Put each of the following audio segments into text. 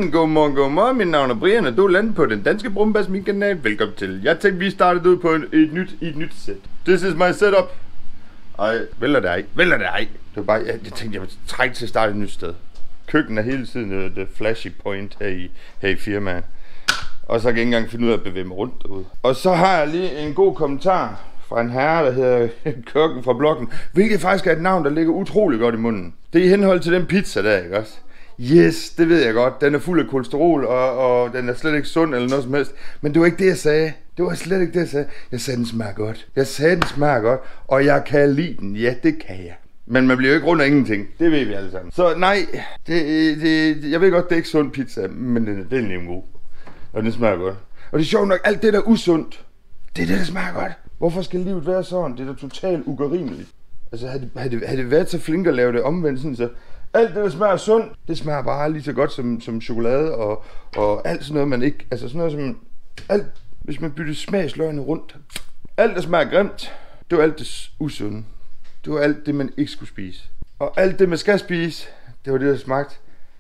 Godmorgen. Mit navn er Brian, og du er landet på den danske Brumbas, min kanal. Velkommen til. Jeg tænkte, vi startede ud på et nyt sæt. This is my setup. Ej, vælger det ej. Det var bare, jeg tænkte, jeg var trængt til at starte et nyt sted. Køkken er hele tiden the flashy point her i firmaet. Og så kan jeg ikke engang finde ud af at bevæge mig rundt derude. Og så har jeg lige en god kommentar fra en herre, der hedder Kokken fra Bloggen. Hvilket faktisk er et navn, der ligger utrolig godt i munden. Det er i henhold til den pizza der, ikke også? Yes, det ved jeg godt. Den er fuld af kolesterol, og den er slet ikke sund eller noget som helst. Men det var ikke det, jeg sagde. Det var slet ikke det, jeg sagde. Jeg sagde, den smager godt. Og jeg kan lide den. Ja, det kan jeg. Men man bliver jo ikke rundt af ingenting. Det ved vi alle sammen. Så nej, jeg ved godt, det er ikke sund pizza, men den er god. Og den smager godt. Og det er sjovt nok, alt det der er usundt, det er det, der smager godt. Hvorfor skal livet være sådan? Det er da totalt ugarimeligt. Altså, havde det været så flink at lave det omvendt, sådan så alt det, der smager sundt, det smager bare lige så godt som chokolade og alt sådan noget, man ikke... Altså sådan noget som... Alt, hvis man bytter smagsløgene rundt. Alt, der smager grimt, det var alt det usunde. Det var alt det, man ikke skulle spise. Og alt det, man skal spise, det var det, der smagte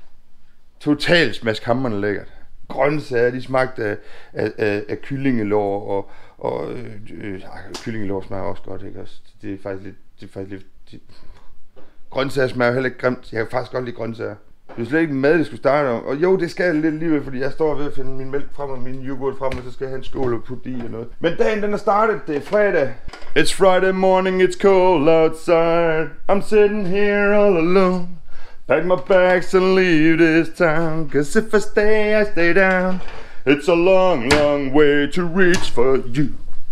totalt smaskhamrende lækkert. Grøntsager, de smagte af kyllingelår, og kyllingelår smager også godt, ikke også? Det er faktisk lidt... Grøntsager smager heller ikke grimt. Jeg kan faktisk godt lide grøntsager. Det er slet ikke mad, det skulle starte om. Og jo, det skal jeg lidt alligevel, fordi jeg står ved at finde min mælk frem og min yoghurt frem, og så skal jeg have en skål og putte i og noget. Men dagen, den er startet. Det er fredag. It's Friday morning, it's cold outside. I'm sitting here all alone. Pack my bags and leave this town. Cause if I stay down. It's a long, long way to reach for you.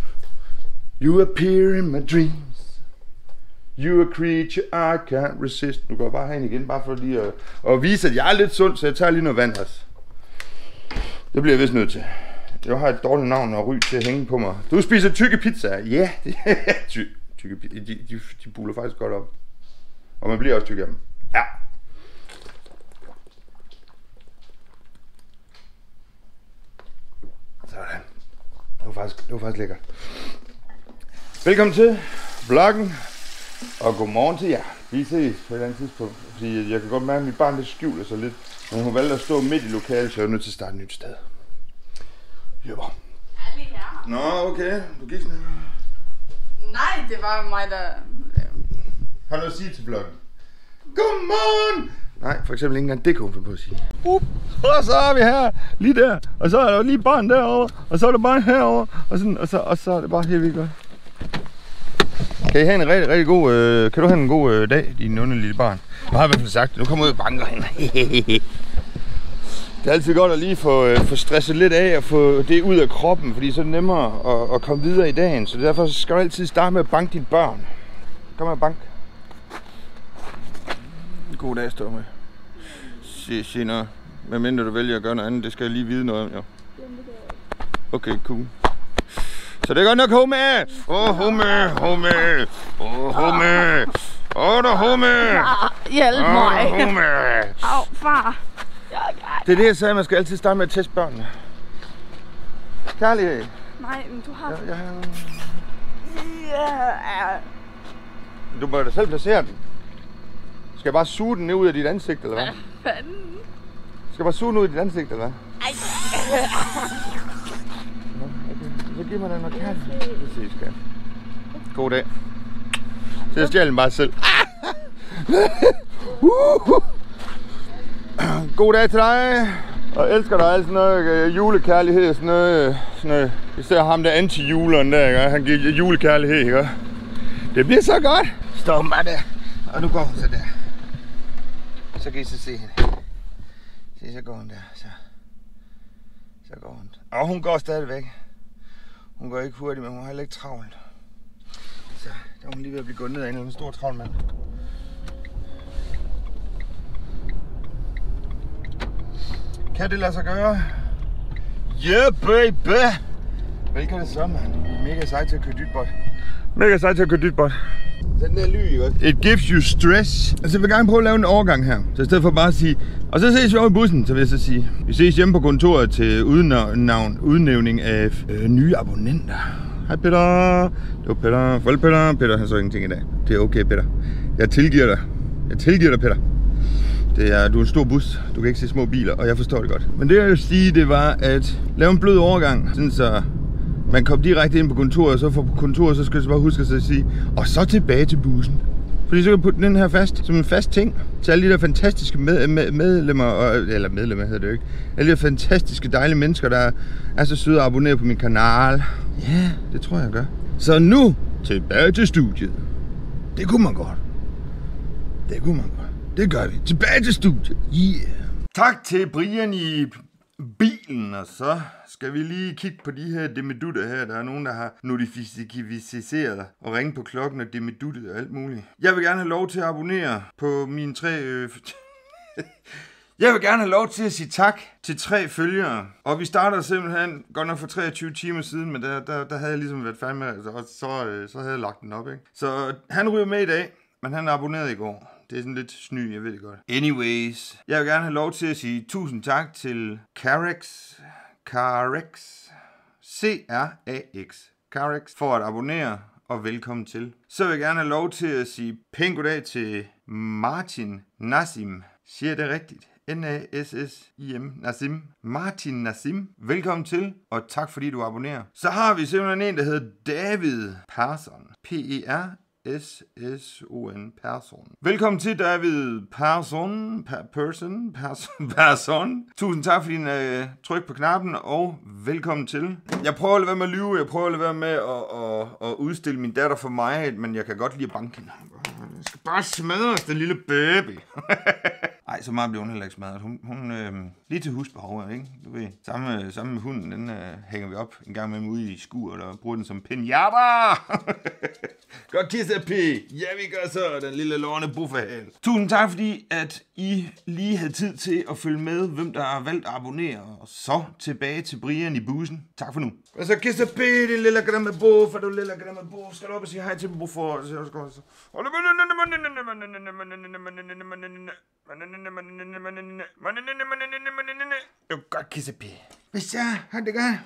You appear in my dreams. You a creature I can't resist. Nu går jeg bare herind igen, bare for lige at vise, at jeg er lidt sund, så jeg tager lige noget vand også. Det bliver jeg vist nødt til. Jeg har et dårligt navn og ry til at hænge på mig. Du spiser tykke pizzaer. Ja, tykke pizzaer. De buler faktisk godt op. Og man bliver også tyk af dem. Ja. Sådan. Det var faktisk lækkert. Velkommen til vloggen. Og godmorgen til jer. Vi ses på et eller andet tidspunkt. Fordi jeg kan godt mærke, at mit barn lidt skjuler sig lidt. Men hun valgte at stå midt i lokalet, så jeg er nødt til at starte et nyt sted. Løber. Er lige her? Nå, okay. Du gik sådan her. Nej, det var mig, der... Har du noget at sige til vloggen? Godmorgen! Nej, for eksempel ikke engang det kunne hun finde på at sige. Og så er vi her, lige der. Og så er der lige barn derovre. Og så er der barn herovre. Og, sådan, og så er det bare helt vildt godt. Kan I have en rigtig god, kan du have en god dag, din onde lille barn? Jeg har i hvert fald sagt, nu kommer ud og banker hende. Det er altid godt at lige få stresset lidt af og få det ud af kroppen, fordi så er det nemmere at komme videre i dagen. Så derfor skal du altid starte med at banke dine børn. Kom med bank. God dag, stå med. Sig noget. Hvad mindre du vælger at gøre noget andet, det skal jeg lige vide noget om, jo. Okay, cool. Så det er godt nok Humme! Humme! Der Humme! Hjælp mig! Humme! Au, far! Det er det, jeg sagde, man skal altid starte med at teste børnene. Kærlighed. Nej, men du har... Du må da selv placere den. Skal jeg bare suge den ned ud af dit ansigt, eller hvad? Hvad fanden? Skal jeg bare suge den ud af dit ansigt, eller hvad? Ej! Så giv mig den noget kærlighed. Det ses, skat. God dag. Så jeg stjæler den bare selv. God dag til dig. Og elsker dig alt sådan noget julekærlighed og sådan noget. Især ham der anti-juleren der, ikke? Han giver julekærlighed, ikke? Det bliver så godt. Står hun bare der. Og nu går hun så der. Så kan I så se hende. Se, så går hun der. Så går hun. Og hun går stadigvæk. Hun går ikke hurtigt, men hun har heller ikke travlt. Så der er hun lige ved at blive gået ned af en stor travl mand. Kan det lade sig gøre? Yeah, baby! Vel kan det så, mand. Mega sej til at køre dybot. Så den der ly, ikke også? It gives you stress. Altså, jeg vil gerne prøve at lave en overgang her. Så i stedet for bare at sige, og så ses vi over i bussen, så vil jeg så sige. Vi ses hjemme på kontoret til udnævning af nye abonnenter. Hej Peter. Det var Peter. Farvel Peter. Peter har så ingenting i dag. Det er okay, Peter. Jeg tilgiver dig, Peter. Du er en stor bus, du kan ikke se små biler, og jeg forstår det godt. Men det jeg vil sige, det var at lave en blød overgang, sådan så man kom direkte ind på kontoret, og så fra kontoret, så skal jeg bare huske at sige, og så tilbage til bussen. Fordi så kan jeg putte den her fast, som en fast ting, til alle de der fantastiske medlemmer, eller medlemmer hedder det jo ikke, alle de der fantastiske dejlige mennesker, der er så søde at abonnere på min kanal. Ja, det tror jeg gør. Så nu, tilbage til studiet. Det kunne man godt. Det kunne man godt. Det gør vi. Tilbage til studiet. Yeah. Tak til Brian i bilen, og så skal vi lige kigge på de her dimmedutter her. Der er nogen, der har notificeret og ringe på klokken og dimmeduttet og alt muligt. Jeg vil gerne have lov til at abonnere på mine 3... Jeg vil gerne have lov til at sige tak til 3 følgere. Og vi starter simpelthen godt nok for 23 timer siden, men der havde jeg ligesom været færdig med, og så havde jeg lagt den op, ikke? Så han ryger med i dag, men han abonnerede i går. Det er sådan lidt sny, jeg ved det godt. Anyways, jeg vil gerne have lov til at sige tusind tak til Carex, Carex, for at abonnere, og velkommen til. Så vil jeg gerne have lov til at sige pænt goddag til Martin Nassim. Siger det rigtigt? Nassim. Nassim. Martin Nassim. Velkommen til, og tak fordi du abonnerer. Så har vi simpelthen en, der hedder David Persson. Persson. Persson. Velkommen til David Persson. Persson. Tusind tak for din tryk på knappen, og velkommen til. Jeg prøver at lade være med at lyve, jeg prøver at lade være med at udstille min datter for mig, men jeg kan godt lide at banke hende. Jeg skal bare smadres, den lille baby. Ej, så meget bliver hun heller ikke smadret. Hun lige til husbehov, ikke? Du ved, sammen med hunden, den hænger vi op en gang med ude i skuret og bruger den som pinjata. Godt kisse, P. Ja, vi gør så, den lille lorne buffehal. Tusind tak, fordi at I lige havde tid til at følge med, hvem der har valgt at abonnere. Og så tilbage til Brian i bussen. Tak for nu. Og så kisse, P, din lille grimme buffer, du lille grimme buffer. Skal du op og sige hej til buffer? Jo, godt kisse, P. Hvis jeg har det godt.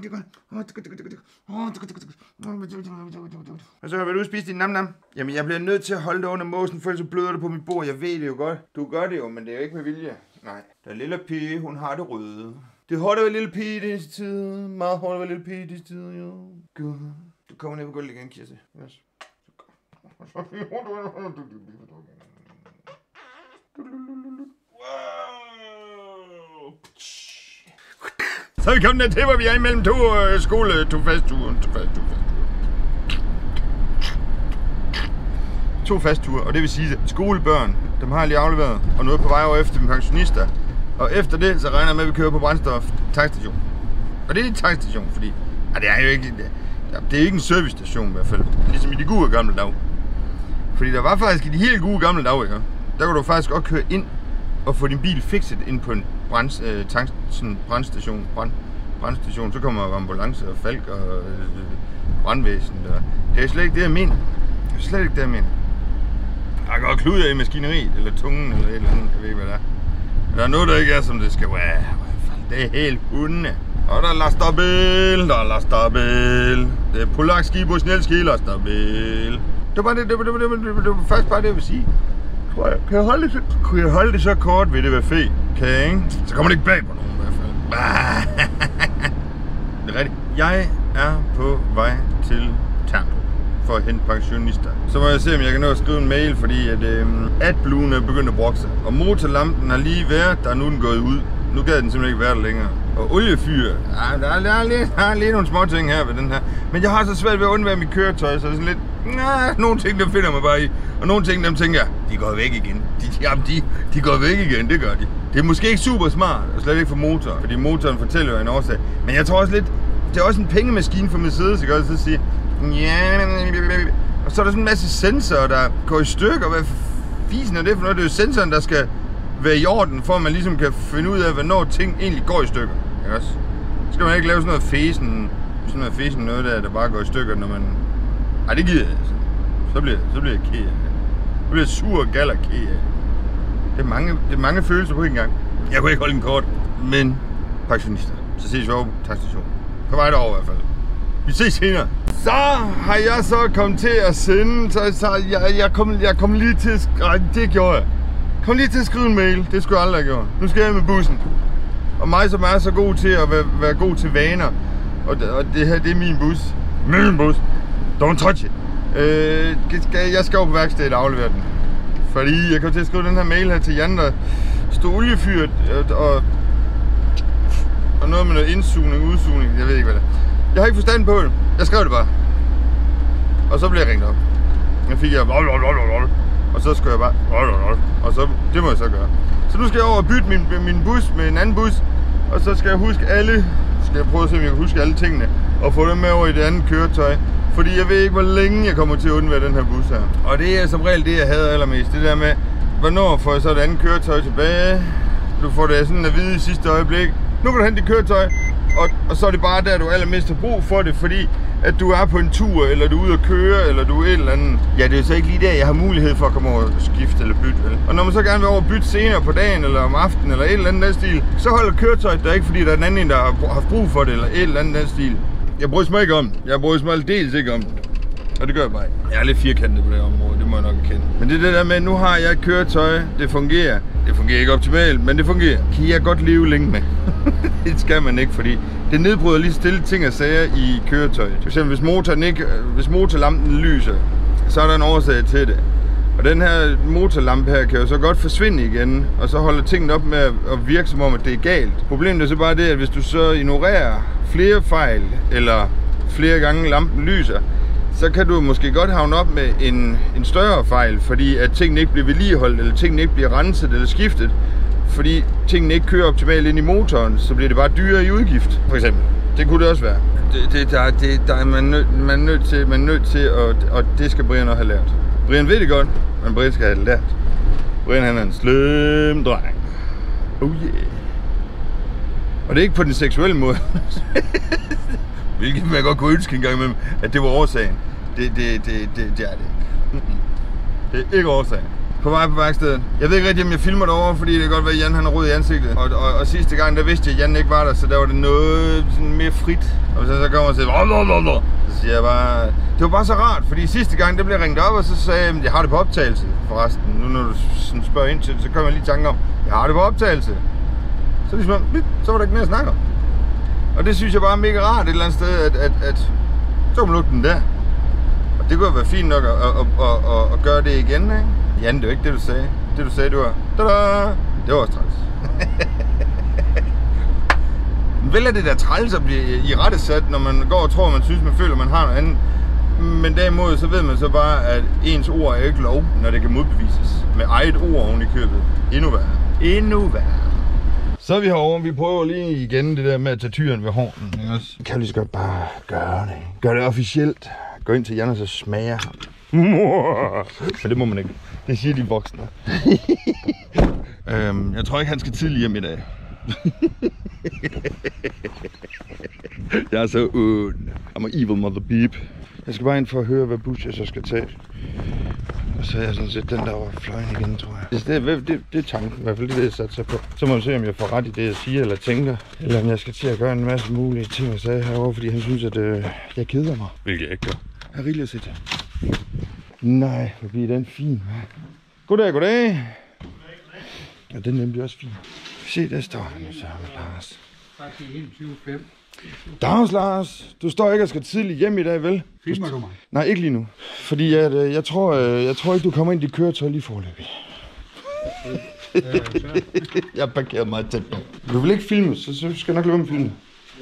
Og så vil du spise din nam-nam? Jamen, jeg bliver nødt til at holde det under måsen, for ellers så bløder det på mit bord. Jeg ved det jo godt. Du gør det jo, men det er jo ikke med vilje. Nej, der er lille pige, hun har det røde. Det er hårdt at være lille pige i disse tider. Meget hårdt at være lille pige i disse tider, jo. God. Du kommer ned på gulvet igen, Kirse. Yes. Så er vi kommet til, hvor vi er imellem to fastture, og det vil sige, at skolebørn, dem har jeg lige afleveret, og noget på vej over efter mine pensionister. Og efter det, så regner jeg med, at vi kører på brændstof tankstation. Og det er en tankstation, fordi det er jo ikke, det er ikke en servicestation i hvert fald, ligesom i de gode gamle dage. Fordi der var faktisk i de helt gode gamle dage, ikke? Der kunne du faktisk godt køre ind og få din bil fikset ind på en brandstation. Så kommer ambulance og falk og brandvæsen. Det er slet ikke det, jeg mener. Det er slet ikke det, jeg mener. Jeg kan godt klude i maskineriet, eller tungen, eller et eller andet. Jeg ved ikke, hvad det er. Men der er noget, der ikke er, som det skal være. Det er helt hundene. Og der er lasterbil. Det er polakskib og snelski lasterbil. Det var bare det, det var faktisk bare det, jeg vil sige. Tror jeg. Kan jeg holde det så kort, vil det være fedt. Kan jeg, ikke? Så kommer det ikke bag på nogen i hvert fald. Det er rigtigt. Jeg er på vej til Terndrup for at hente pensionister. Så må jeg se, om jeg kan nå at skrive en mail, fordi at AdBluen er begyndt at brokse. Og motorlampen har lige været, der er nu den gået ud. Nu gad den simpelthen ikke være der længere. Og oliefyr, der er lige nogle små ting her ved den her. Men jeg har så svært ved at undvære mit køretøj, så det er sådan lidt... nogle ting, der finder mig bare i. Og nogle ting, dem tænker jeg, de går væk igen. De går væk igen, det gør de. Det er måske ikke super smart, og slet ikke for motoren. Fordi motoren fortæller jo en årsag. Men jeg tror også lidt, det er også en pengemaskine for Mercedes, ikke også? Så sige, ja... Og så er der sådan en masse sensorer, der går i stykker. Hvad fisen er det for noget? Det er jo sensoren, der skal være i orden, for at man ligesom kan finde ud af, hvornår ting egentlig går i stykker. Ikke også? Så skal man ikke lave sådan noget fesen, noget der bare går i stykker, når man... Ej, det gider jeg altså. Så bliver jeg ked af det. Så bliver jeg sur og gal og ked af det. Det er mange følelser på en gang. Jeg kunne ikke holde en kort, men pensionister. Så ses vi over på tankstationen. På vej derover i hvert fald. Vi ses senere. Så har jeg så kommet til at sende, så jeg kom lige til at... Det gjorde jeg. Kom lige til at skrive en mail. Det skulle jeg aldrig have gjort. Nu skal jeg med bussen. Og mig, som er så god til at være god til vaner. Og det her, det er min bus. Min bus. Don't touch it. Jeg skal over på værkstedet og aflevere den. Fordi jeg kom til at skrive den her mail her til Jan, der stod oliefyret og noget med noget indsugning, udsugning. Jeg ved ikke, hvad det er. Jeg har ikke forstand på det. Jeg skrev det bare. Og så blev jeg ringet op. Jeg fik og så skulle jeg bare og så, det må jeg så gøre. Så nu skal jeg over og bytte min bus med en anden bus. Og så skal jeg huske skal jeg prøve at se, om jeg kan huske alle tingene. Og få dem med over i det andet køretøj. Fordi jeg ved ikke, hvor længe jeg kommer til at undvære den her bus her. Og det er som regel det, jeg hader allermest. Det der med, hvornår får jeg så et andet køretøj tilbage. Du får det sådan at vide i sidste øjeblik. Nu kan du hente dit køretøj. Og så er det bare der, du allermest har brug for det, fordi at du er på en tur, eller du er ude at køre, eller du er et eller andet. Ja, det er så ikke lige der, jeg har mulighed for at komme over og skifte eller bytte, vel? Og når man så gerne vil over og bytte senere på dagen, eller om aftenen, eller et eller andet den stil, så holder køretøjet der ikke, fordi der er den anden, der har haft brug for det, eller et eller andet den stil. Jeg bryder mig ikke om det. Jeg bryder mig aldeles ikke om det. Og det gør jeg bare ikke. Jeg er lidt firkantet på det område, det må jeg nok erkende. Men det er det der med, at nu har jeg et køretøj, det fungerer. Det fungerer ikke optimalt, men det fungerer. Kan jeg godt leve længe med. Det skal man ikke, fordi det nedbryder lige stille ting og sager i køretøjet. For eksempel, hvis motorlampen lyser, så er der en årsag til det. Og den her motorlampe her kan jo så godt forsvinde igen, og så holder tingene op med at virke som om, at det er galt. Problemet er så bare det, at hvis du så ignorerer flere fejl, eller flere gange lampen lyser, så kan du måske godt havne op med en større fejl, fordi at tingene ikke bliver vedligeholdt, eller tingene ikke bliver renset eller skiftet. Fordi tingene ikke kører optimalt ind i motoren, så bliver det bare dyrere i udgift, for eksempel. Det kunne det også være. Man er nødt til, og det skal Brian også have lært. Brian ved det godt, men Brian skal have det lært. Brian han er en slem dreng. Oh yeah. Og det er ikke på den seksuelle måde. Hvilket man godt kunne ønske en gang imellem, at det var årsagen. Det er det. Det er ikke årsagen. På vej på værkstedet. Jeg ved ikke rigtig, om jeg filmer derovre, fordi det kan godt være, at Jan han har rød i ansigtet. Og sidste gang, der vidste jeg, at Jan ikke var der, så der var det noget sådan mere frit. Og hvis jeg så kommer og siger, så siger jeg bare, det var bare så rart, fordi sidste gang, der blev ringet op, og så sagde jeg, jeg har det på optagelse forresten. Nu når du sådan spørger ind til det, så kommer jeg lige i tanke om, jeg har det på optagelse. Så ligesom, så var der ikke mere at snakke om. Og det synes jeg bare er mega rart et eller andet sted, at så kan man lukke den der. Og det kunne være fint nok at gøre det igen, ikke? Jan, det var ikke det, du sagde. Det, du sagde, det var... Tada! Det var også træls. Vel er det der træls at blive i rettesat, når man går og tror, man synes, man føler, man har noget andet. Men derimod, så ved man så bare, at ens ord er ikke lov, når det kan modbevises. Med eget ord oven i købet. Endnu værre. Endnu værre. Så er vi herovre. Vi prøver lige igen det der med at tage tyren ved hånden. Kan jeg lige så godt bare gøre det. Gør det officielt. Gå ind til Jan og så smager ham. Men det må man ikke. Det siger de voksne. Jeg tror ikke, han skal tidligt hjem i dag. Jeg er så ond. I'm a evil mother beep. Jeg skal bare ind for at høre, hvad bus jeg så skal tage. Og så er jeg sådan set den der over fløjen igen, tror jeg. Det er tanken, i hvert fald det, jeg satser på. Så må vi se, om jeg får ret i det, jeg siger eller tænker. Eller om jeg skal til at gøre en masse mulige ting, jeg sagde herovre, fordi han synes, at jeg keder mig. Hvilket jeg ikke gør. Jeg har rigeligt at sætte. Nej, hvor bliver den fin, hva'? Goddag. Ja, den er nemlig også fin. Se, der står han så med Lars. Dags, Lars. Du står ikke og skal tidligt hjem i dag, vel? Filmer du mig? Nej, ikke lige nu. Fordi jeg tror ikke, du kommer ind i dit køretøj lige forløbig. Jeg parkerer meget tæt på. Du vil ikke filme, så skal jeg nok lade med filme.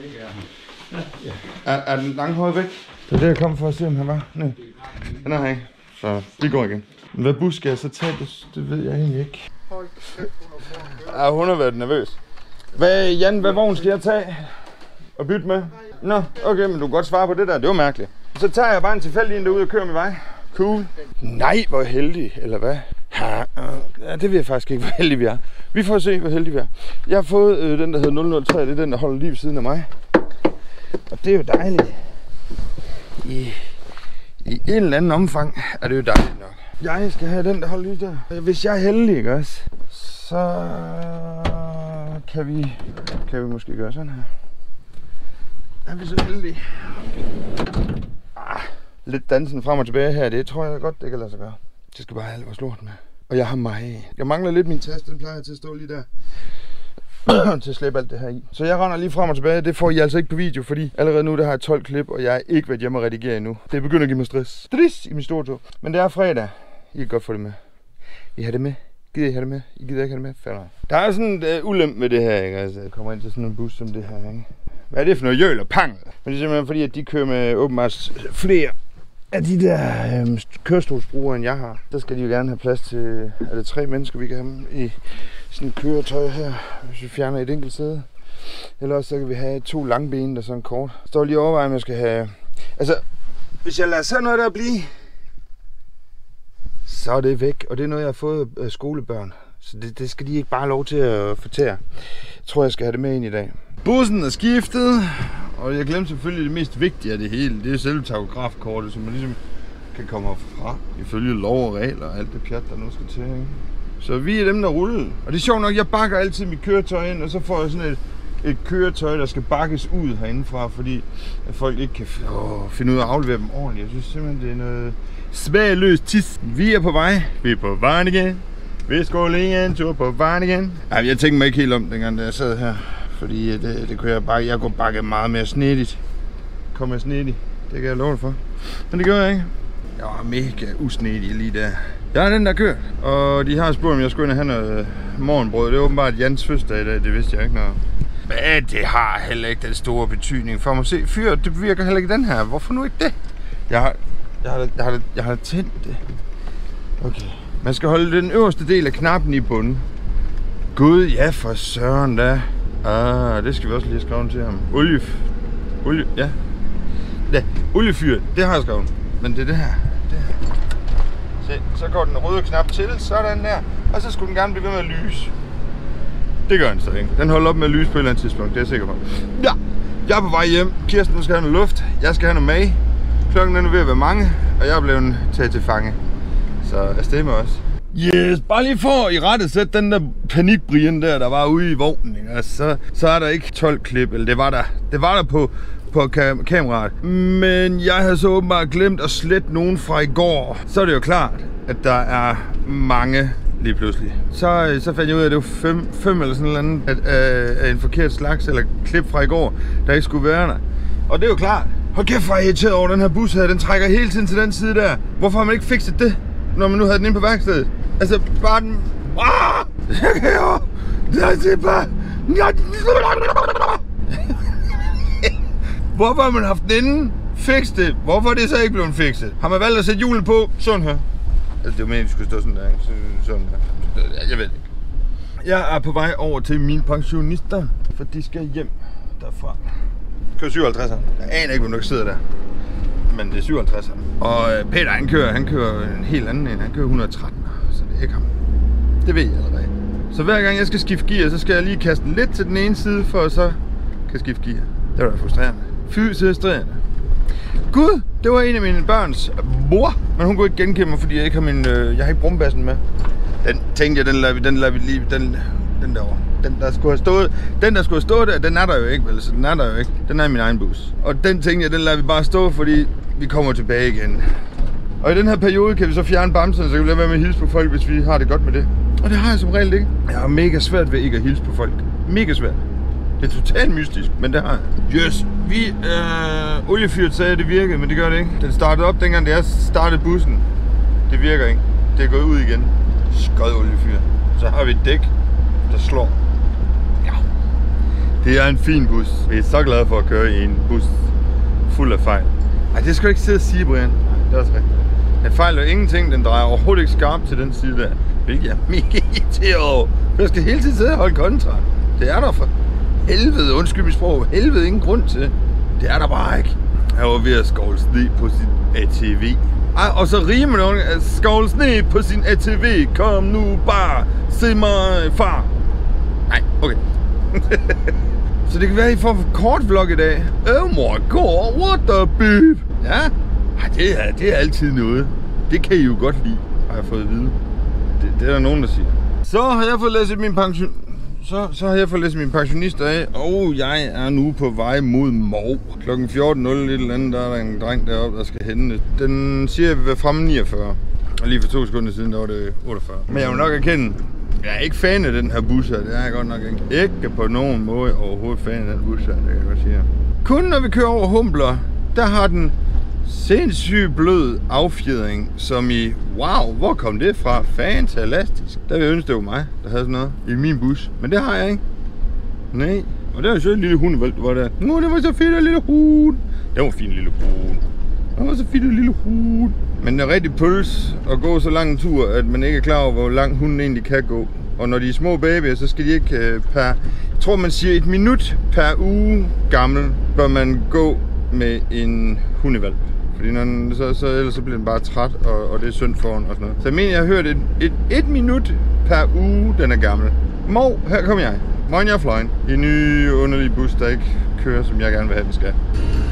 Er den langhøje væk? Det er det, jeg kom for at se, om han var. Nej, han er her ikke. Så vi går igen. Hvad bus skal jeg så tage? Det ved jeg egentlig ikke. Hun har været nervøs. Jan, hvad vogn skal jeg tage? Og bytte med? Nå, okay, men du kan godt svare på det der. Det var mærkeligt. Så tager jeg bare en tilfældig en derude og kører min vej. Cool. Nej, hvor heldig, eller hvad? Ja, det ved jeg faktisk ikke, hvor heldige vi er. Vi får se, hvor heldige vi er. Jeg har fået den, der hedder 003. Det er den, der holder lige ved siden af mig. Og det er jo dejligt. I en eller anden omfang er det jo dejligt nok. Jeg skal have den, der holder lige der. Hvis jeg er heldig, ikke også? Så kan vi måske gøre sådan her. Er vi så heldige? Lidt dansen frem og tilbage her, det tror jeg godt, det kan lade sig gøre. Det skal bare have alt vores lort med. Og jeg har mig. Jeg mangler lidt min taske, den plejer til at stå lige der. til at slæbe alt det her i. Så jeg render lige frem og tilbage. Det får I altså ikke på video, fordi allerede nu der har jeg 12 klip, og jeg har ikke været hjemme og redigere endnu. Det begynder at give mig stress. Stress i min store tog. Men det er fredag. I kan godt få det med. I har det med. Gider I have det med? I gider ikke have det med? Færdig. Der er sådan et ulempe med det her, ikke? Altså, jeg kommer ind til sådan en bus som det her, ikke? Hvad er det for noget jøl og pangel? Men det er simpelthen fordi, at de kører med åbenbart flere af de der kørestolsbrugere, end jeg har. Der skal de jo gerne have plads til, er det 3 mennesker, vi kan have i sådan et køretøj her, hvis vi fjerner et enkelt sæde. Eller også så kan vi have 2 langben, der sådan kort. Jeg står lige og overvejer, om jeg skal have... Altså, hvis jeg lader sådan noget der blive, så er det væk. Og det er noget, jeg har fået af skolebørn. Så det skal de ikke bare have lov til at fortære. Jeg tror, jeg skal have det med ind i dag. Bussen er skiftet, og jeg glemte selvfølgelig det mest vigtige af det hele. Det er selve takografkortet, som man ligesom kan komme herfra ifølge lov og regler og alt det pjat, der nu skal til. Ikke? Så vi er dem, der ruller. Og det er sjovt nok, jeg bakker altid mit køretøj ind, og så får jeg sådan et køretøj, der skal bakkes ud herindefra, fordi at folk ikke kan finde ud af at aflevere dem ordentligt. Jeg synes simpelthen, det er noget svageløst tis. Vi er på vej. Vi er på vejen igen. Vi skal lige en tur på vejen igen. Ej, jeg tænkte mig ikke helt om, dengang da jeg sad her. Fordi det kunne jeg bakke. Jeg kunne bakke meget mere snedigt. Kom med snedigt. Det kan jeg love dig for. Men det gør jeg ikke. Jeg var mega usnedig lige der. Jeg er den, der kører. Og de har spurgt, om jeg skulle ind og have noget morgenbrød. Det er åbenbart Jans fødselsdag i dag. Det vidste jeg ikke noget. Men det har heller ikke den store betydning for mig at se. Fyr, det virker heller ikke den her. Hvorfor nu ikke det? Jeg har tændt det. Okay. Man skal holde den øverste del af knappen i bunden. Gud, ja for søren da. Det skal vi også lige have skrevet til ham. Oliefyr, det har jeg skrevet. Men det er det her. Se, så går den røde knap til, sådan der. Og så skulle den gerne blive ved med at lyse. Det gør den så ikke. Den holder op med at lyse på et eller andet tidspunkt, det er jeg sikker på. Ja, jeg er på vej hjem. Kirsten skal have noget luft. Jeg skal have noget mad. Klokken er nu ved at være mange, og jeg er blevet taget til fange. Så afsted med os. Yes, bare lige for at i rette sætte den der panikbrien der var ude i vognen, ikke? Altså, så er der ikke 12 klip, eller det var der på kameraet. Men jeg havde så åbenbart glemt at slette nogen fra i går. Så er det jo klart, at der er mange lige pludselig. Så fandt jeg ud af, at det var 5 eller sådan noget andet af en forkert slags, eller klip fra i går, der ikke skulle være der. Og det er jo klart. Hold kæft, hvor er jeg irriteret over den her bus her. Den trækker hele tiden til den side der. Hvorfor har man ikke fikset det, når man nu havde den inde på værkstedet? Altså, bare den... Hvorfor har man haft den inde? Fix det. Hvorfor er det så ikke blevet fikset? Har man valgt at sætte hjulet på? Sådan her. Altså, det var meningen, at skulle stå sådan der, ikke? Sådan her. Jeg ved ikke. Jeg er på vej over til mine pensionister, for de skal hjem derfra. Kører 57'eren. Jeg aner ikke, hvor du sidder der. Men det er 57'eren. Og Peter, han kører en helt anden en. Han kører 113. Så det er ikke ham. Det ved jeg allerede. Så hver gang jeg skal skifte gear, så skal jeg lige kaste den lidt til den ene side, for at så kan skifte gear. Det var da frustrerende. Frustrerende. Gud, det var en af mine børns mor. Men hun kunne ikke genkende mig, fordi jeg ikke har jeg har ikke brumbassen med. Den tænkte jeg, den lader vi lige, den derovre. Den der skulle have stået der, den er der jo ikke, vel? Så den er der jo ikke. Den er i min egen bus. Og den tænkte jeg, den lader vi bare stå, fordi vi kommer tilbage igen. Og i den her periode kan vi så fjerne bamserne, så kan vi lade være med at hilse på folk, hvis vi har det godt med det. Og det har jeg som regel ikke. Jeg har mega svært ved ikke at hilse på folk. Mega svært. Det er totalt mystisk, men det har jeg. Yes, oliefyret sagde, at det virkede, men det gør det ikke. Den startede op, dengang jeg startede bussen. Det virker ikke. Det er gået ud igen. Skød oliefyr. Så har vi et dæk, der slår. Ja. Det er en fin bus. Vi er så glade for at køre i en bus fuld af fejl. Ej, det skal du ikke sidde og sige, Brian. Nej, det er også rigtigt. Den fejler ingenting. Den drejer overhovedet ikke skarpt til den side der. Hvilket jeg er mega irriteret over. Jeg skal hele tiden sidde og holde kontra. Det er der for helvede, undskyld mit sprog, helvede ingen grund til. Det er der bare ikke. Jeg var ved at skovle sne på sin ATV. Ej, og så rimer nogen at skovle sne på sin ATV. Kom nu bare, se mig, far. Nej, okay. Så det kan være, at I får en kort vlog i dag. Oh my god, what the beep. Ja, det er altid noget. Det kan I jo godt lide, har jeg fået at vide. Det er der nogen, der siger. Så har jeg fået læst min pension. Så har jeg fået læst mine pensionister af, og jeg er nu på vej mod Mou. Klokken 14.00 et eller andet, der er der en dreng deroppe, der skal hente. Den siger, at vi vil være fremme 49. Og lige for 2 sekunder siden, der var det 48. Men jeg vil nok erkende, jeg er ikke fan af den her bus her. Det er jeg godt nok ikke. Ikke på nogen måde overhovedet fan af den bus her, det kan jeg godt sige. Kun når vi kører over Humbler, der har den sindssygt blød affjedring, som i, wow, hvor kom det fra? Fantastisk. Der ville jeg ønske, det var mig, der havde sådan noget i min bus. Men det har jeg ikke. Nej. Og der er jo så en lille hundevalg, der var der. Nå, det var så fedt, en lille hund. Det var en fin lille hund. Det var så fedt, en lille hund. Men det er rigtig puls at gå så lang en tur, at man ikke er klar over, hvor lang hunden egentlig kan gå. Og når de er små babyer, så skal de ikke jeg tror man siger 1 minut per uge gammel, bør man gå med en hundevalg. Fordi når den, ellers så bliver den bare træt, og det er synd for den og sådan noget. Så jeg mener, jeg har hørt 1 minut per uge, den er gammel. Mor, her kommer jeg. Morgen, jeg er fløjen. I en ny underlig bus, der ikke kører, som jeg gerne vil have, den skal.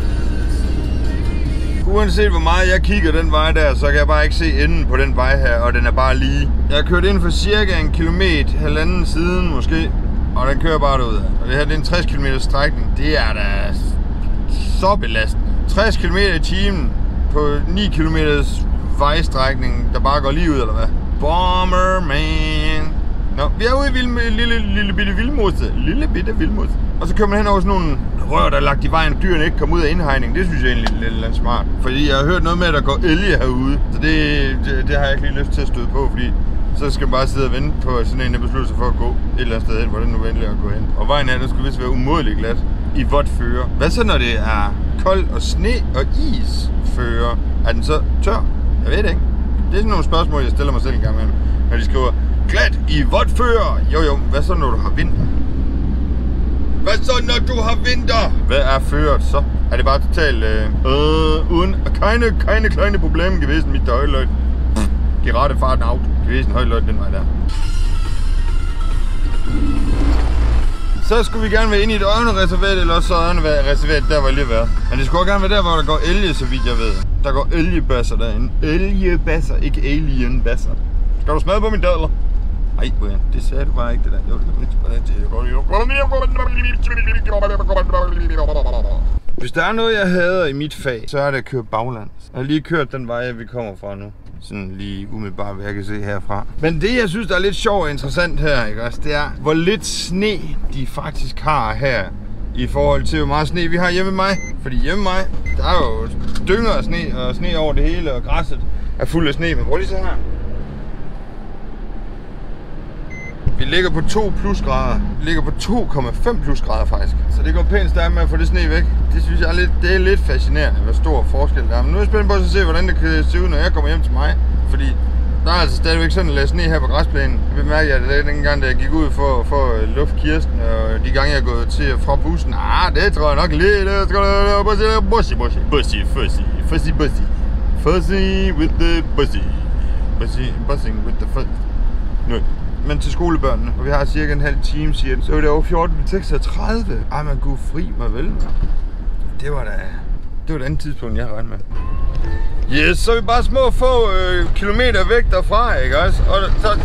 Uanset hvor meget jeg kigger den vej der, så kan jeg bare ikke se enden på den vej her, og den er bare lige. Jeg har kørt ind for cirka 1 kilometer, halvanden siden måske, og den kører bare derudad. Og det her, det er en 60 km strækning. Det er da så belastende. 60 km i timen på 9 km vejstrækning, der bare går lige ud, eller hvad? Bomberman. Nå, vi er ude i lille bitte vildmose. Lille bitte vildmose. Og så kører man hen over sådan nogle rør, der er lagt i vejen, dyrene ikke kommer ud af indhegning. Det synes jeg egentlig er lidt smart. Fordi jeg har hørt noget med, at der går elge herude. Så det har jeg ikke lige lyst til at støde på, fordi så skal man bare sidde og vente på, at sådan en der beslutter sig for at gå et eller andet sted hen, hvor det nu endelig er at gå hen. Og vejen er, der skulle vist være umådeligt glat i vådt føre. Hvad så, når det er koldt og sne og is føre? Er den så tør? Jeg ved det ikke. Det er sådan nogle spørgsmål, jeg stiller mig selv en gang med, når de skriver glat i vådt føre. Jo, hvad så, når du har vinter? Hvad så, når du har vinter? Hvad er føret så? Er det bare totalt uden keine kleine Probleme gewesen mit der Højløjt? Gerade farten out gewesen, Højløjt, den vej der. Så skulle vi gerne være inde i et ørnereservat, eller også så ørnereservat, der hvor jeg lige har været. Men det skulle også gerne være der, hvor der går elge, så vidt jeg ved. Der går elgebasser derinde. Elgebasser, ikke alienbasser. Skal du smage på min dadler? Nej, Brian, det sagde du bare ikke, det der. Jo, hvis der er noget, jeg hader i mit fag, så er det at køre baglands. Jeg har lige kørt den vej, vi kommer fra nu. Sådan lige umiddelbart, hvad jeg kan se herfra. Men det, jeg synes, der er lidt sjovt og interessant her, ikke også, det er, hvor lidt sne de faktisk har her. I forhold til, hvor meget sne vi har hjemme med mig. Fordi hjemme med mig, der er jo dynger og sne over det hele, og græsset er fuld af sne. Men prøv lige så her. Vi ligger på 2 plusgrader. Vi ligger på 2,5 plusgrader faktisk. Så det går pænt stærkt med at få det sne væk. Det synes jeg er det er lidt fascinerende, hvor stor forskel der er. Men nu er jeg spændt på at se, hvordan det kan se ud, når jeg kommer hjem til mig. Fordi der er altså stadigvæk sådan en lag sne her på græsplænen. Jeg bemærker, at den gang, da jeg gik ud for at lufte Kirsten, og de gange jeg er gået til fra bussen, det tror jeg nok lidt. Bussy with the bussy. Bussing with the fuss. Nu. Men til skolebørnene, og vi har cirka en halv time, siger den, så er det over 14.36. Ej, man kunne fri mig vel. Det var et andet tidspunkt, jeg har regnet med. Yes, så er vi bare små få kilometer væk derfra, ikke også? Og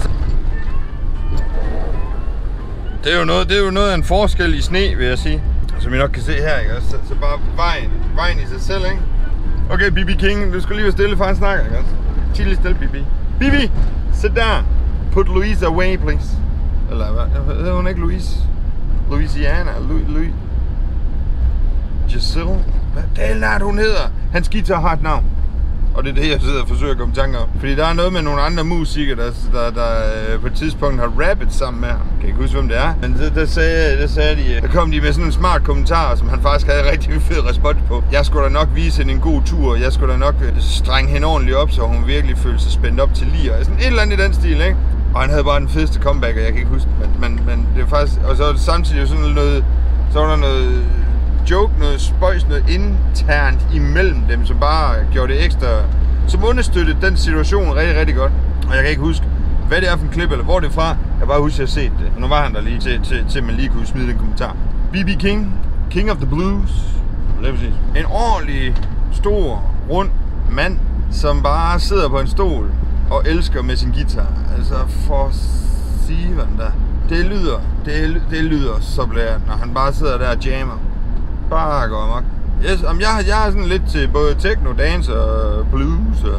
det er jo noget af en forskel i sne, vil jeg sige. Som I nok kan se her, ikke også? Så bare vejen i sig selv, ikke? Okay, Bibi King, du skal lige være stille, for han snakker, ikke også? Tid lige stille, Bibi. Bibi, sit down. Put Louise away, please. Eller hvad? Hedder hun ikke Louise? Louisiana? Louis? Giselle? Hvad delen er det, hun hedder? Hans guitar har et navn. Og det er det, jeg sidder og forsøger at komme i tanke om. Fordi der er noget med nogle andre musikere, der på et tidspunkt har rappet sammen med ham. Jeg kan ikke huske, hvem det er. Men der kom de med sådan en smart kommentar, som han faktisk havde rigtig fed respons på. Jeg skulle da nok vise hende en god tur. Jeg skulle da nok strenge hende ordentligt op, så hun virkelig følte sig spændt op til lige. Sådan et eller andet i den stil, ikke? Og han havde bare den fedeste comeback, og jeg kan ikke huske det. Men det er faktisk... Og så er det samtidig sådan noget... Så var der noget joke, noget spøjs, noget internt imellem dem, som bare gjorde det ekstra... Som understøttede den situation rigtig, rigtig godt. Og jeg kan ikke huske, hvad det er for en klip, eller hvor det er fra. Jeg bare husker, at jeg har set det. Og nu var han der lige til man lige kunne smide den kommentar. B.B. King, King of the Blues. En ordentlig, stor, rund mand, som bare sidder på en stol og elsker med sin guitar. Altså for sivan der. Det lyder så blæret, når han bare sidder der og jammer. Bare går amok. Yes, jeg er sådan lidt til både techno, dance og blues og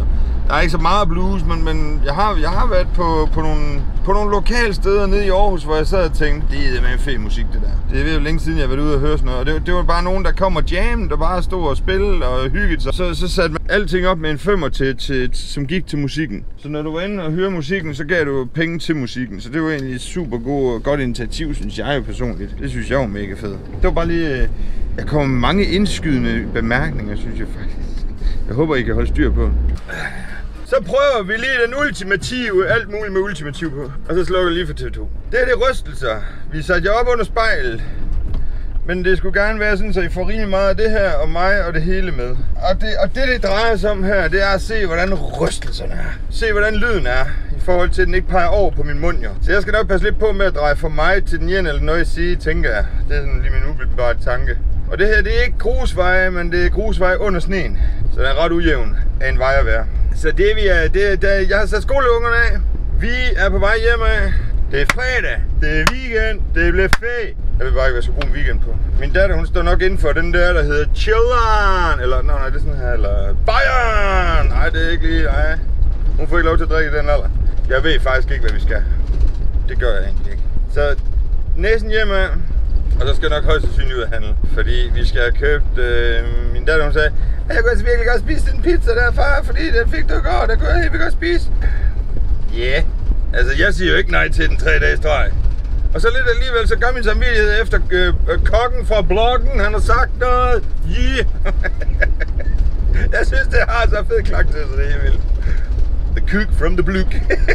Der er ikke så meget blues, men jeg har været på nogle lokale steder nede i Aarhus, hvor jeg sad og tænkte, det er en fed musik, det der. Det er jo længe siden, jeg har været ude og høre sådan noget. Og det var bare nogen, der kom og jammede, der bare stod og spillede og hyggede sig. Så satte man alting op med en 5'er som gik til musikken. Så når du var inde og høre musikken, så gav du penge til musikken. Så det var egentlig et super godt initiativ, synes jeg jo personligt. Det synes jeg var mega fedt. Det var bare lige... Jeg kommer med mange indskydende bemærkninger, synes jeg faktisk. Jeg håber, I kan holde styr på. Så prøver vi lige den ultimative, alt muligt med ultimativ på. Og så slukker jeg lige for TV2. Det er det rystelser. Vi satte jer op under spejlet. Men det skulle gerne være sådan, så I får rigtig meget af det her, og mig og det hele med. Og det drejer sig om her, det er at se, hvordan rystelserne er. Se, hvordan lyden er, i forhold til, at den ikke peger over på min mund, jo. Så jeg skal nok passe lidt på med at dreje fra mig til den ene eller noget, jeg siger, tænker jeg. Det er sådan lige min umiddelbare tanke. Og det her, det er ikke grusveje, men det er grusveje under sneen. Så den er ret ujævn af en vej at være. Så det vi er, jeg har sat skoleungerne af. Vi er på vej hjemme. Det er fredag, det er weekend, det bliver fedt. Jeg ved bare ikke, hvad jeg skal bruge en weekend på. Min datter, hun står nok inden for den der hedder Chilleren. Eller, nej, det er sådan her, eller Bayern. Nej, det er ikke lige, nej. Hun får ikke lov til at drikke i den alder. Jeg ved faktisk ikke, hvad vi skal. Det gør jeg egentlig ikke. Så næsten hjemme. Og så skal jeg nok højst sandsynligt ud at handle, fordi vi skal have købt, min datter hun sagde, jeg kunne altså virkelig godt spise den pizza der, far, fordi den fik du i går, der kunne jeg helt vildt godt spise. Ja, yeah. Altså jeg siger jo ikke nej til den 3 dages streg. Og så lidt alligevel, så gør min samvittighed efter kokken fra bloggen, han har sagt noget. Yeah. Jeg synes, det har så fed klang til, så det er helt vildt. The cook from the blue.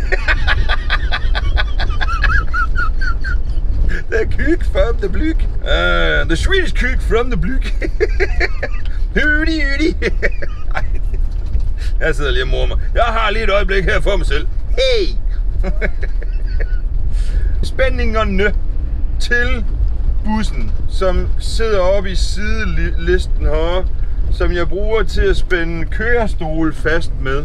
The cook from the blue. The Swedish cook from the blue. Hudi. Jeg sidder lige og mormer. Jeg har lige et øjeblik her for mig selv. Hey! Spændingerne til bussen, som sidder oppe i sidelisten her, som jeg bruger til at spænde kørestol fast med.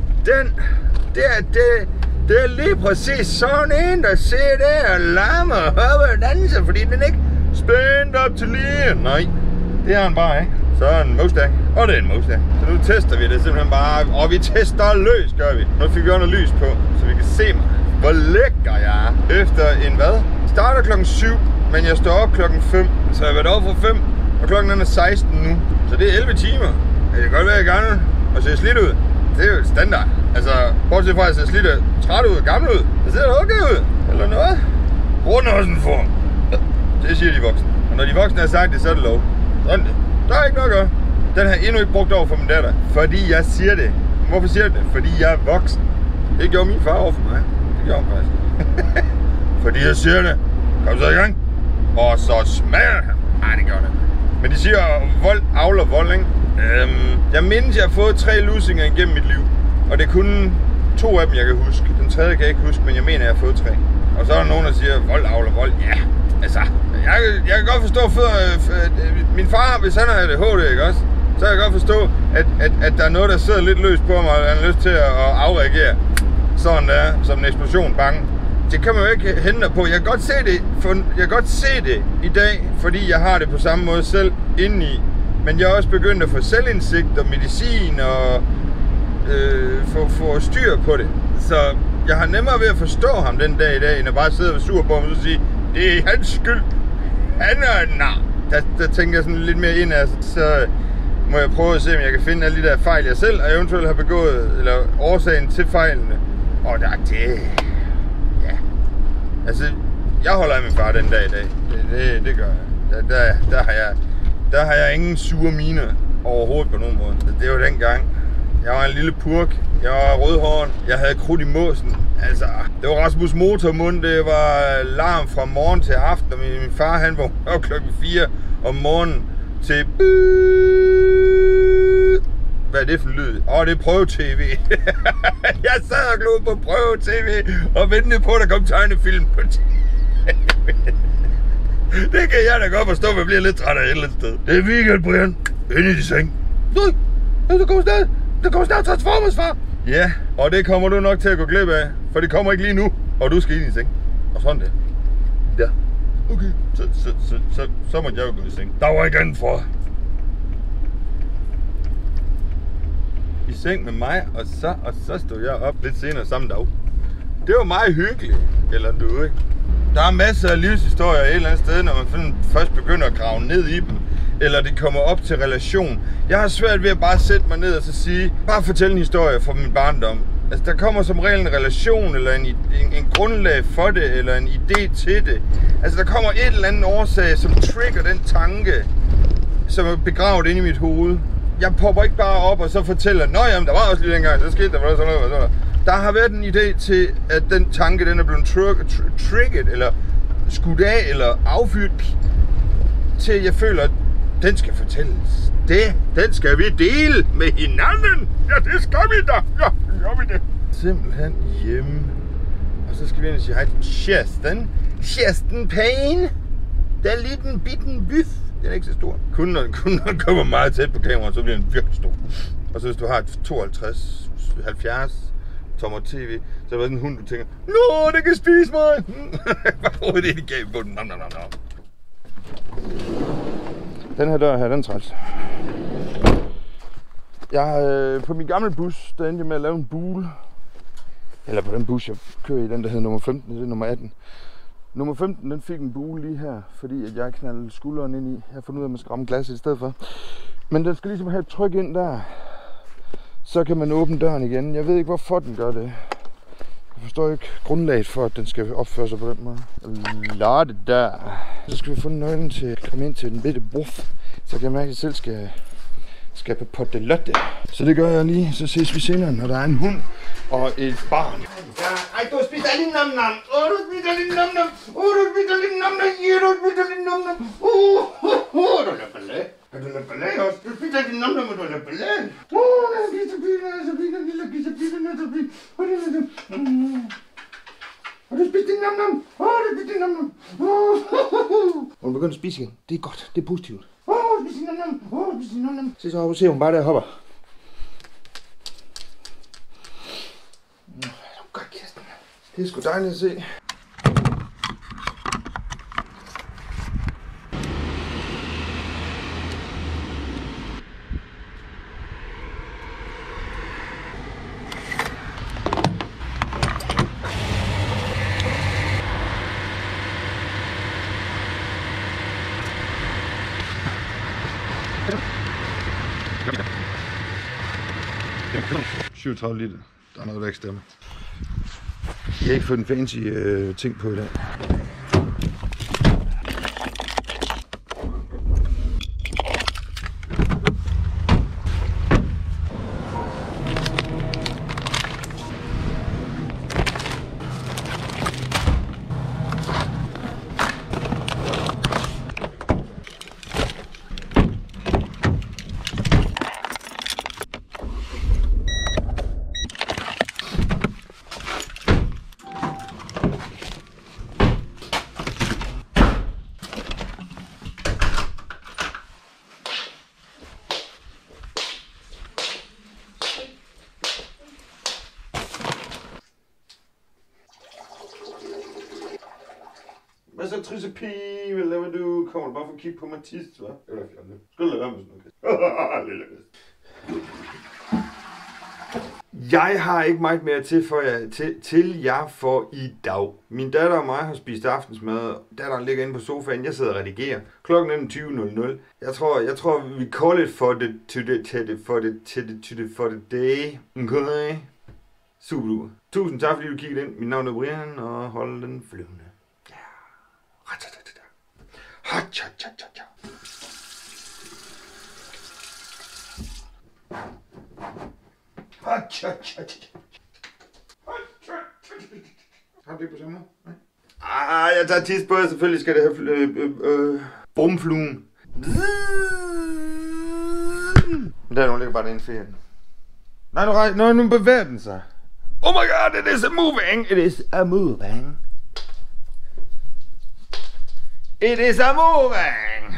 Det er lige præcis sådan en, der sidder der og larmer og hopper og danser, fordi den ikke spændt op til lige. Nej, det er han bare ikke. Så er en Mustang, og det er en Mustang. Så nu tester vi det simpelthen bare, og vi tester løs, gør vi. Nu fik vi under lys på, så vi kan se mig, hvor lækker jeg er. Efter en hvad? Starter klokken 7, men jeg står op klokken 5. Så jeg har været over fra 5, og klokken er 16 nu. Så det er 11 timer. Det kan godt være, jeg er gammel og ser slidt ud. Det er jo standard. Altså, bortset fra at jeg ser slidt træt ud, gammel ud. Så ser det okay ud. Eller noget. Rundhåsen form. Det siger de voksne. Og når de voksne har sagt det, så er det lov. Sådan det. Der er ikke noget at gøre. Den har jeg endnu ikke brugt over for min datter. Fordi jeg siger det. Hvorfor siger jeg det? Fordi jeg er voksen. Det gjorde min far over for mig. Det gjorde han faktisk. Fordi jeg siger det. Kom så i gang. Og så smager han. Nej, det gør det. Men de siger, vold avler vold, ikke? Jeg mindes, jeg har fået 3 lusinger igennem mit liv. Og det er kun 2 af dem, jeg kan huske. Den tredje kan jeg ikke huske, men jeg mener, jeg har fået 3. Og så er der nogen, der siger, vold avler vold. Ja, altså, jeg kan godt forstå, min far, hvis han har ADHD, ikke også? Så kan jeg godt forstå, at der er noget, der sidder lidt løst på mig, og han har lyst til at afreagere. Sådan der, som en eksplosion, bange. Det kan man jo ikke hente på. Jeg kan godt se det i dag, fordi jeg har det på samme måde selv indeni. Men jeg er også begyndt at få selvindsigt og medicin og få styr på det. Så jeg har nemmere ved at forstå ham den dag i dag, end at bare sidde og være sur på ham og så sige, det er hans skyld. Han er en nar. Der tænker jeg sådan lidt mere ind af, så må jeg prøve at se, om jeg kan finde alle de der fejl, jeg selv og eventuelt har begået, eller årsagen til fejlene. Og der er det... Ja. Altså, jeg holder af min far den dag i dag. Det gør jeg. Der har jeg ingen sure miner overhovedet på nogen måde. Det var dengang. Jeg var en lille purk. Jeg var rødhåret. Jeg havde krudt i måsen. Altså, det var Rasmus Motormund. Det var larm fra morgen til aften. Og min far, han var klokken 4 om morgenen til... Hvad er det for lyd? Det er prøve-tv. Jeg sad og glod på prøve-tv og ventede på, at der kom tegnefilm på tv. Det kan jeg da godt forstå, at jeg bliver lidt træt af et eller andet sted. Det er weekend, Brian. Inde i din seng. Der kommer snart Transformers, far. Ja, og det kommer du nok til at gå glip af. For det kommer ikke lige nu. Og du skal ind i seng. Og sådan det. Ja. Okay. Så måtte jeg jo gå i seng. Der var ikke andet for. i seng med mig, og så stod jeg op lidt senere samme dag. Det var meget hyggeligt, eller du ikke? Der er masser af livshistorier et eller andet sted, når man først begynder at grave ned i dem, eller det kommer op til relation. Jeg har svært ved at bare sætte mig ned og så sige, bare fortælle en historie fra min barndom. Altså, der kommer som regel en relation, eller en grundlag for det, eller en idé til det. Altså, der kommer et eller andet årsag, som trigger den tanke, som er begravet inde i mit hoved. Jeg popper ikke bare op og så fortæller, nå jamen, der var også lige dengang, så skete der sådan noget. Der har været en idé til, at den tanke, den er blevet trigget, eller skudt af, eller affyrt, til jeg føler, at den skal fortælles. Den skal vi dele med hinanden. Ja, det skal vi da. Ja, det gør vi det. Simpelthen hjemme. Og så skal vi ind og sige hej til Kirsten Payne. Den lille bitten byf. Den er ikke så stor. Kun når kommer meget tæt på kameraet, så bliver den virkelig stor. Og så hvis du har et 72 tommer tv, så er der sådan en hund, du tænker, nå, det kan spise mig. Hvorfor er det ikke gav på den? Nom. Den her dør her, den træls. På min gamle bus, der endte jeg med at lave en bule. Eller på den bus, jeg kører i, den der hedder nummer 15, det er nummer 18. Nummer 15, den fik en bule lige her, fordi at jeg knaldede skulderen ind i. Jeg har fundet ud af, at man skal ramme glasset i stedet for. Men den skal ligesom have et tryk ind der. Så kan man åbne døren igen. Jeg ved ikke, hvorfor den gør det. Jeg forstår ikke grundlaget for, at den skal opføre sig på den måde. Lad det der. Så skal vi få nøglen til at komme ind til den bitte buff. Så kan jeg mærke, at jeg selv skal på pottelotte. Så det gør jeg lige. Så ses vi senere, når der er en hund og et barn. Ej, du spiser lige nam-nam. Du spiser lige nam-nam. Du spiser lige nam-nam. Du spiser lige nam-nam. Du lader ballade. Du lader ballade også. Du spiser lige nam-nam, og du lader ballade. Og du spiser lige nam-nam. Du spiser lige nam-nam. Og hun begynder at spise igen. Det er godt. Det er positivt. Se, hun bare der hopper. Godt, Kirsten. Det er sgu dejligt at se. – 37 liter. Der er noget, der ikke stemmer. Jeg har ikke fået en fancy ting på i dag. Hvad så, Trisse Pige? Hvad laver du? Kommer du bare for at kigge på Mathis, hva'? Eller fjerne det. Skal du lade være med sådan noget? Lille vist. Jeg har ikke meget mere til jer for i dag. Min datter og mig har spist aftensmad. Datteren ligger inde på sofaen. Jeg sidder og redigerer. Klokken er 20.00. Jeg tror, vi call it for the day. Okay? Super duper. Tusind tak, fordi du kiggede ind. Mit navn er Brian, og hold den flyvende. Har du det på samme måde? Nej. Jeg tager tis på, selvfølgelig skal det have brumfluen. Der er nogen, ligger bare derinde i ferien. Nej, nu bevæger den sig. Oh my god, it is a moving! It is a moving! It is a moving!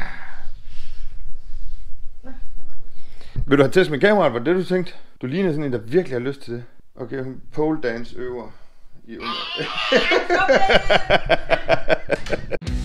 Vil du have test med kameraet? Var det du tænkte? Du ligner sådan en, der virkelig har lyst til det. Okay, hun pole dance øver i under.